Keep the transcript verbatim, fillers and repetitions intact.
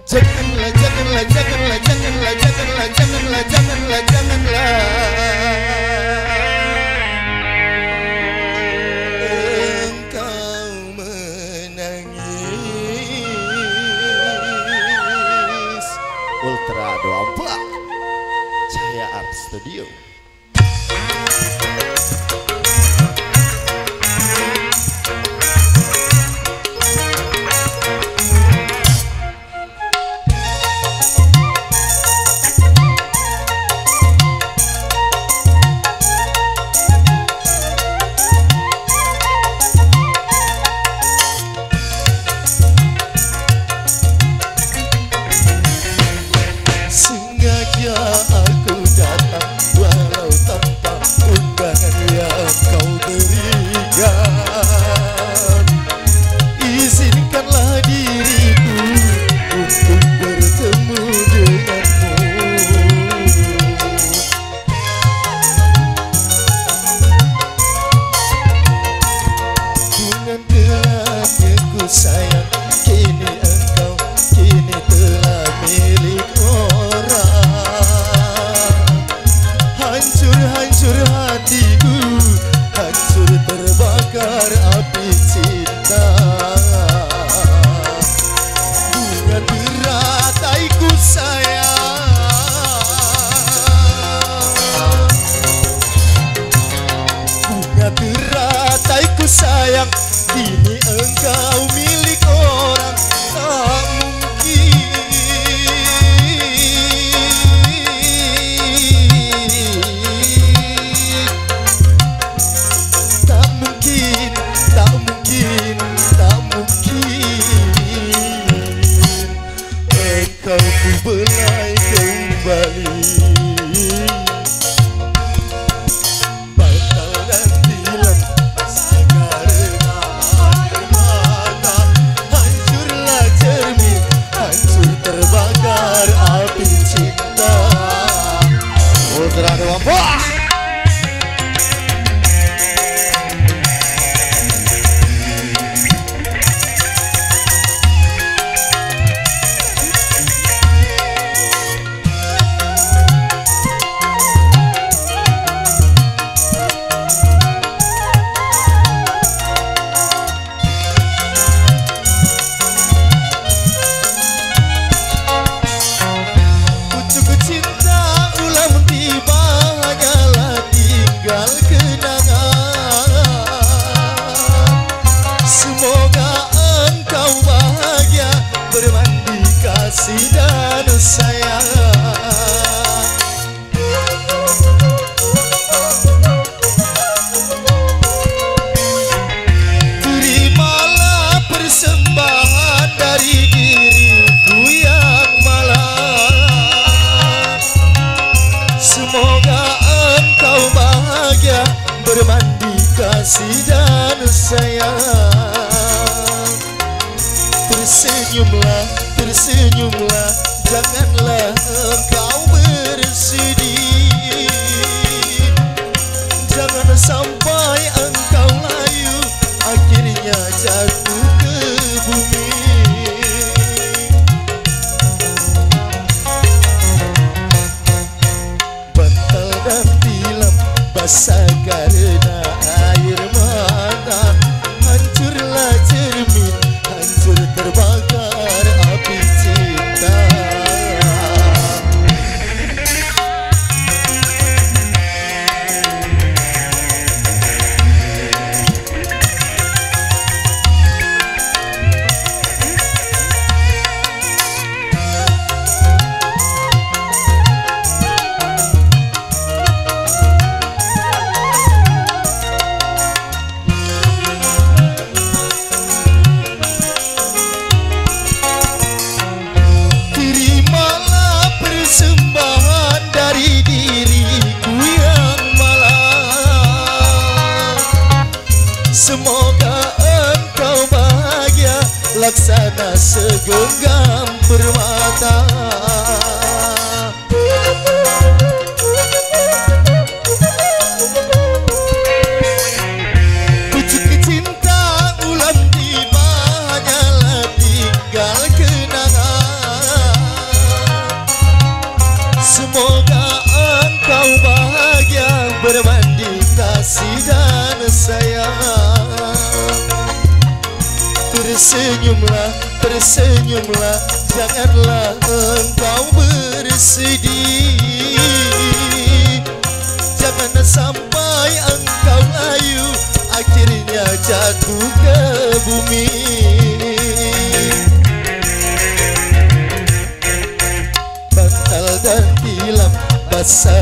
Janganlah, janganlah, janganlah, janganlah, janganlah, janganlah, janganlah, janganlah engkau menangis. Ultra dua puluh empat Cahaya Art Studio. Aku datang walau tanpa undangan yang kau berikan. Izinkanlah diriku untuk bertemu denganmu. Dengan gelapnya ku sayang, kini engkau kini telah milik orang. Hancur hatiku, hancur terbakar api cinta. Bunga terataiku sayang, bunga terataiku sayang, kini engkau milik orang. Tak mungkin, kau ku belai kembali. Batal dan tilam karena air mata. Hancurlah cermin, hancur terbakar api cinta. Ultra dua puluh. Bermandi kasih dan sayang. Terimalah persembahan dari diriku yang malang. Semoga engkau bahagia, bermandi kasih dan sayang. Tersenyumlah, tersenyumlah, janganlah engkau bersedih. Jangan sampai engkau layu, akhirnya jatuh ke bumi. Bantal dan tilam basah karena air mata. Hancurlah cermin, hancur terbakar api cinta. Semoga engkau bahagia, laksana segenggam permata. Pucuk cinta ulang tiba, hanyalah tinggal kenangan. Tersenyumlah, tersenyumlah, janganlah engkau bersedih. Jangan sampai engkau layu, akhirnya jatuh ke bumi. Bantal dan tilam basah